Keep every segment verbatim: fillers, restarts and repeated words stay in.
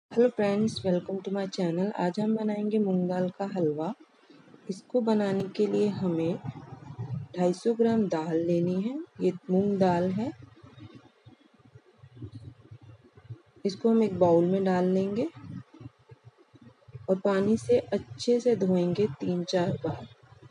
Hello friends, welcome to my channel. आज हम बनाएंगे मूंग दाल का हलवा। इसको बनाने के लिए हमें दो सौ पचास ग्राम दाल लेनी है। ये मूंग दाल है। इसको हम एक बाउल में डाल लेंगे और पानी से अच्छे से धोएंगे तीन चार बार।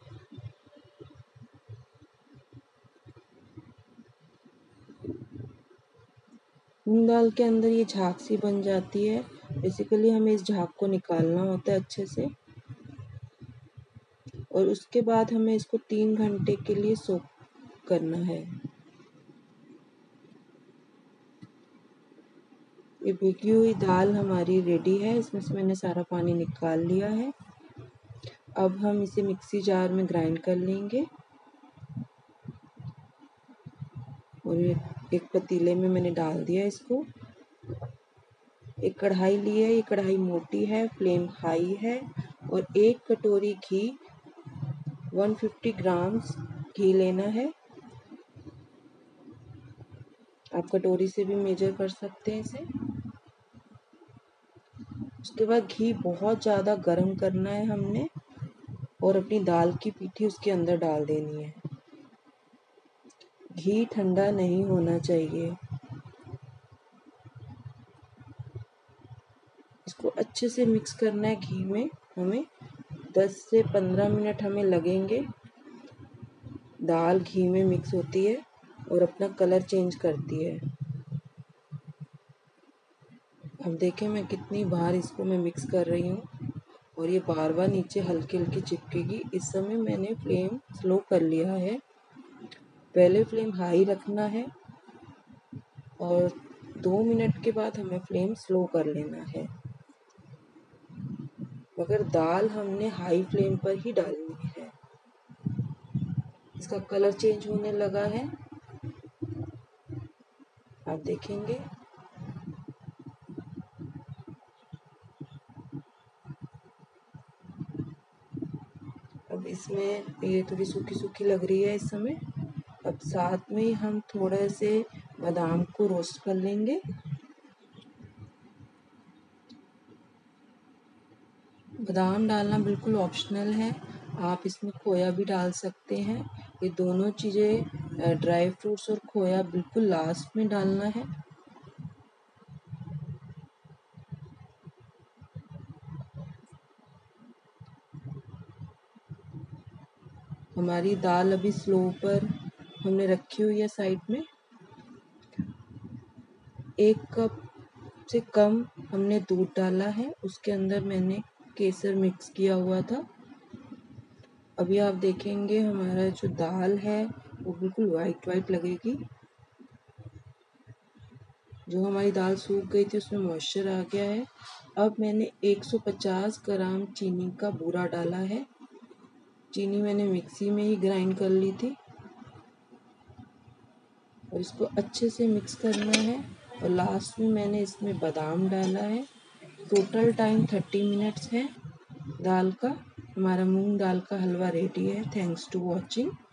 मूंग दाल के अंदर ये झाग सी बन जाती है। बेसिकली हमें इस झाग को निकालना होता है अच्छे से, और उसके बाद हमें इसको तीन घंटे के लिए सोक करना है। ये भिगी हुई दाल हमारी रेडी है। इसमें से मैंने सारा पानी निकाल लिया है। अब हम इसे मिक्सी जार में ग्राइंड कर लेंगे। और एक पतीले में मैंने डाल दिया इसको। एक कढ़ाई ली है। ये कढ़ाई मोटी है, फ्लेम हाई है, और एक कटोरी घी एक सौ पचास ग्राम घी लेना है। आप कटोरी से भी मेजर कर सकते हैं इसे। उसके बाद घी बहुत ज़्यादा गर्म करना है हमने, और अपनी दाल की पीठी उसके अंदर डाल देनी है। घी ठंडा नहीं होना चाहिए। इसको अच्छे से मिक्स करना है घी में। हमें दस से पंद्रह मिनट हमें लगेंगे। दाल घी में मिक्स होती है और अपना कलर चेंज करती है। अब देखें मैं कितनी बार इसको मैं मिक्स कर रही हूँ, और ये बार बार नीचे हल्की हल्की चिपकेगी। इस समय मैंने फ्लेम स्लो कर लिया है। पहले फ्लेम हाई रखना है और दो मिनट के बाद हमें फ्लेम स्लो कर लेना है। मगर दाल हमने हाई फ्लेम पर ही डालनी है। इसका कलर चेंज होने लगा है, आप देखेंगे। अब इसमें ये थोड़ी सूखी सूखी लग रही है इस समय। अब साथ में हम थोड़े से बादाम को रोस्ट कर लेंगे। बादाम डालना बिल्कुल ऑप्शनल है। आप इसमें खोया भी डाल सकते हैं। ये दोनों चीज़ें, ड्राई फ्रूट्स और खोया, बिल्कुल लास्ट में डालना है। हमारी दाल अभी स्लो पर हमने रखी हुई है साइड में। एक कप से कम हमने दूध डाला है। उसके अंदर मैंने केसर मिक्स किया हुआ था। अभी आप देखेंगे हमारा जो दाल है वो बिल्कुल वाइट वाइट लगेगी। जो हमारी दाल सूख गई थी उसमें मॉइस्चर आ गया है। अब मैंने एक सौ पचास ग्राम चीनी का बूरा डाला है। चीनी मैंने मिक्सी में ही ग्राइंड कर ली थी, और इसको अच्छे से मिक्स करना है। और लास्ट में मैंने इसमें बादाम डाला है। टोटल टाइम थर्टी मिनट्स है। दाल का हमारा मूंग दाल का हलवा रेडी है। Thanks to watching.